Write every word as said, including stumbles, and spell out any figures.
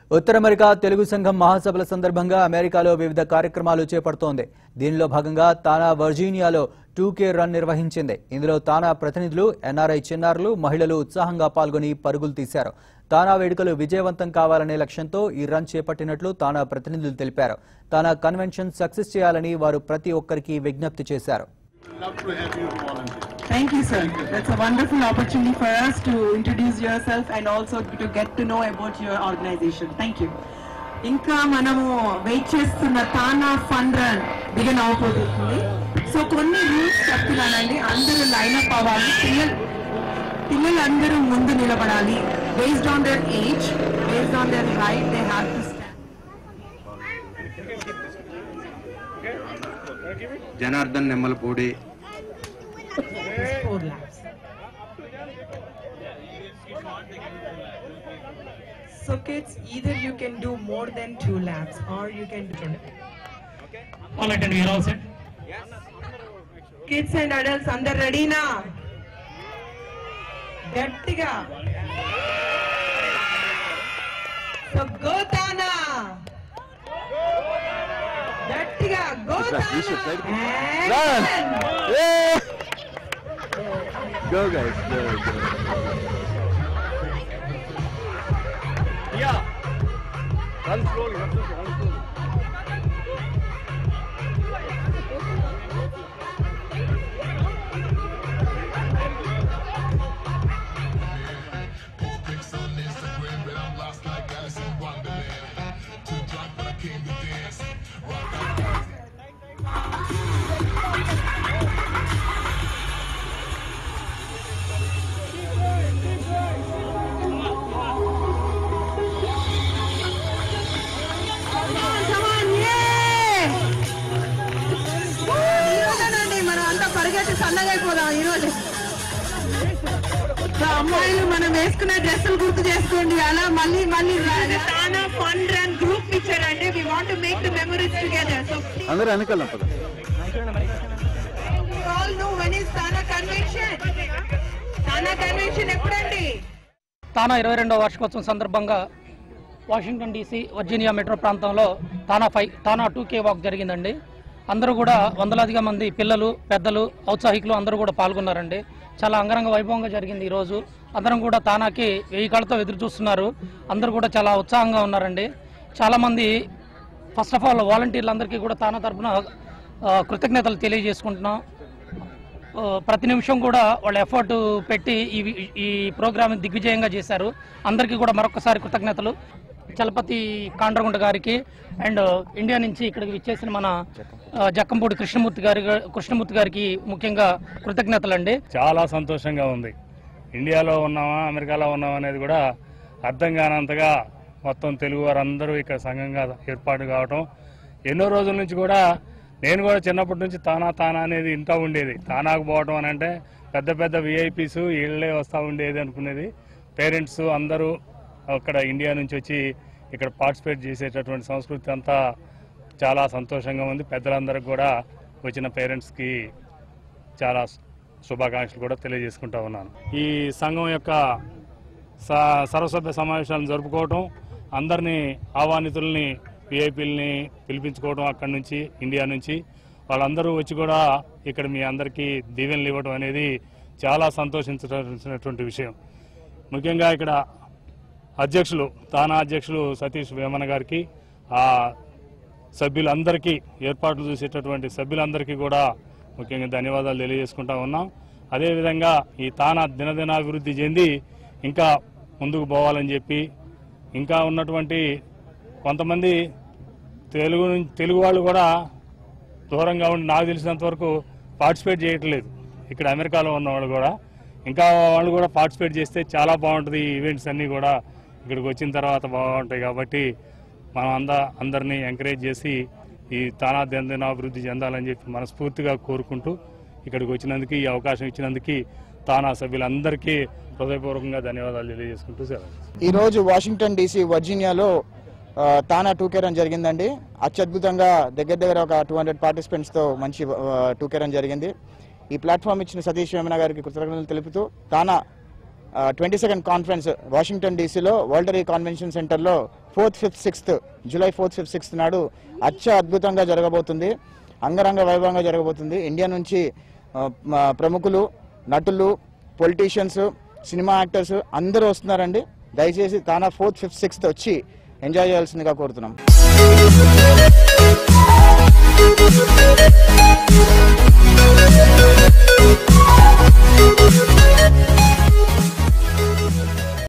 ఉత్తర America Telugu సంఘం మహాసభల సందర్భంగా అమెరికాలో వివిధ కార్యక్రమాలు చేపడుతోంది. దీనిలో భాగంగా తానా వర్జీనియాలో టూ కే రన్ నిర్వహించింది. ఇందులో తానా ప్రతినిధులు, ఎన్ఆర్ఐ చిన్నారులు, మహిళలు ఉత్సాహంగా పాల్గొని పరుగులు తీశారు. తానా వేడుకలు విజయవంతం కావాలనే లక్ష్యంతో ఈ రన్ చేపట్టినట్లు తానా ప్రతినిధులు తెలిపారు. తానా కన్వెన్షన్ సక్సెస్ చేయాలని వారు ప్రతి ఒక్కరికి విజ్ఞప్తి చేశారు. Thank you, sir. That's a wonderful opportunity for us to introduce yourself and also to get to know about your organization. Thank you. ఇంకా మనము వెయిట్ చేస్తున్న తానా ఫండ్ రన్ బిగిన్ అవబోతుంది. సో కొన్ని రూల్స్ చెప్తున్నానండి, అందరూ లైన్ అప్ అవ్వాలి. పిల్లలు పిల్లలు అందరూ ముందు నిలబడాలి. Based on their age, based on their height, they have to stand. Janardhan Nemmalapudi. Four laps. So kids, either you can do more than two laps or you can do it. Okay. All right, and we are all set. Yes. Kids and adults, under ready na? Gattiga. So go Tana. Gattiga, go Tana. Run! Go guys, go, go. Yeah. Run slowly, run slowly. సన్నగైపోదాం ఈరోజు. అమ్మాయిలు మనం వేసుకున్న డ్రెస్సులు గుర్తు చేసుకోండి. అలా మళ్ళీ మళ్ళీ TANA fund run group picture అంటే we want to make the memories together. So అందరూ వెనకాల పద. All know when is TANA convention. TANA convention ఎప్పుడండి? తానా ఇరవై రెండవ వార్షికోత్సవం సందర్భంగా వాషింగ్టన్ డీసీ వర్జీనియా మెట్రో ప్రాంతంలో TANA five TANA two K walk జరిగిందండి. అందరూ కూడా వందలాదిగా మంది పిల్లలు, పెద్దలు, ఔత్సాహికులు అందరూ కూడా పాల్గొన్నారండి. చాలా అంగరంగ వైభవంగా జరిగింది. ఈరోజు అందరం కూడా తానాకి వెయ్యి కాళ్ళతో ఎదురు చూస్తున్నారు. అందరూ కూడా చాలా ఉత్సాహంగా ఉన్నారండి. చాలామంది ఫస్ట్ ఆఫ్ ఆల్ వాలంటీర్లందరికీ కూడా తానా తరఫున కృతజ్ఞతలు తెలియజేసుకుంటున్నాం. ప్రతి నిమిషం కూడా వాళ్ళ ఎఫర్ట్ పెట్టి ఈ ఈ ప్రోగ్రామ్ దిగ్విజయంగా చేశారు. అందరికీ కూడా మరొకసారి కృతజ్ఞతలు. చలపతి కాండ్రగుంట గారికి అండ్ ఇండియా నుంచి ఇక్కడికి విచ్చేసిన మన జక్కంపూడి కృష్ణమూర్తి గారి కృష్ణమూర్తి గారికి ముఖ్యంగా కృతజ్ఞతలు అండి. చాలా సంతోషంగా ఉంది. ఇండియాలో ఉన్నామా అమెరికాలో ఉన్నామా అనేది కూడా అర్థం కానంతగా మొత్తం తెలుగు వారందరూ ఇక్కడ సంఘంగా ఏర్పాటు కావటం. ఎన్నో రోజుల నుంచి కూడా నేను కూడా చిన్నప్పటి నుంచి తానా తానా అనేది ఇంటా ఉండేది. తానాకు పోవటం అని అంటే పెద్ద పెద్ద విఐపీస్ వీళ్ళే వస్తూ ఉండేది అనుకునేది. పేరెంట్స్ అందరూ అక్కడ ఇండియా నుంచి వచ్చి ఇక్కడ పార్టిసిపేట్ చేసేటటువంటి సంస్కృతి అంతా చాలా సంతోషంగా ఉంది. పెద్దలందరికీ కూడా వచ్చిన పేరెంట్స్కి చాలా శుభాకాంక్షలు కూడా తెలియజేసుకుంటా ఉన్నాను. ఈ సంఘం యొక్క సర్వసభ్య సమావేశాలను జరుపుకోవటం, అందరినీ ఆహ్వానితుల్ని విఐపీలని పిలిపించుకోవడం అక్కడి నుంచి ఇండియా నుంచి వాళ్ళందరూ వచ్చి కూడా ఇక్కడ మీ అందరికీ దీవెనలు ఇవ్వడం అనేది చాలా సంతోషించాల్సినటువంటి విషయం. ముఖ్యంగా ఇక్కడ అధ్యక్షులు తానా అధ్యక్షులు సతీష్ వేమన గారికి, ఆ సభ్యులందరికీ ఏర్పాట్లు చూసేటటువంటి సభ్యులందరికీ కూడా ముఖ్యంగా ధన్యవాదాలు తెలియజేసుకుంటా ఉన్నాం. అదేవిధంగా ఈ తానా దినదినాభివృద్ధి చెంది ఇంకా ముందుకు పోవాలని చెప్పి, ఇంకా ఉన్నటువంటి కొంతమంది తెలుగు తెలుగు వాళ్ళు కూడా దూరంగా ఉండి నాకు తెలిసినంత వరకు పార్టిసిపేట్ చేయట్లేదు. ఇక్కడ అమెరికాలో ఉన్నవాళ్ళు కూడా ఇంకా వాళ్ళు కూడా పార్టిసిపేట్ చేస్తే చాలా బాగుంటుంది. ఈ ఈవెంట్స్ అన్నీ కూడా ఇక్కడికి వచ్చిన తర్వాత బాగుంటాయి. కాబట్టి మనం అంద అందరినీ ఎంకరేజ్ చేసి ఈ తానా దినదినాభివృద్ధి చెందాలని చెప్పి మనస్ఫూర్తిగా కోరుకుంటూ ఇక్కడికి వచ్చినందుకు, ఈ అవకాశం ఇచ్చినందుకు తానా సభ్యులందరికీ హృదయపూర్వకంగా ధన్యవాదాలు తెలియజేసుకుంటూ సెలవు. ఈరోజు వాషింగ్టన్ డీసీ వర్జీనియాలో తానా టూ కే రన్ జరిగిందండి. అత్యద్భుతంగా దగ్గర దగ్గర ఒక టూ హండ్రెడ్ పార్టిసిపెంట్స్తో మంచి టూ కే రన్ జరిగింది. ఈ ప్లాట్ఫామ్ ఇచ్చిన సతీష్ వేమన గారికి కృతజ్ఞతలు తెలుపుతూ TANA twenty second conference Washington డీసీలో వరల్డ్ కన్వెన్షన్ సెంటర్లో fourth fifth sixth July fourth fifth sixth నాడు అత్య అద్భుతంగా జరగబోతుంది, అంగరంగ వైభవంగా జరగబోతుంది. ఇండియా నుంచి ప్రముఖులు, నటులు, పొలిటీషియన్స్, సినిమా యాక్టర్స్ అందరూ వస్తున్నారండి. దయచేసి తానా ఫోర్త్ ఫిఫ్త్ సిక్స్త్ వచ్చి ఎంజాయ్ చేయాల్సిందిగా కోరుతున్నాం.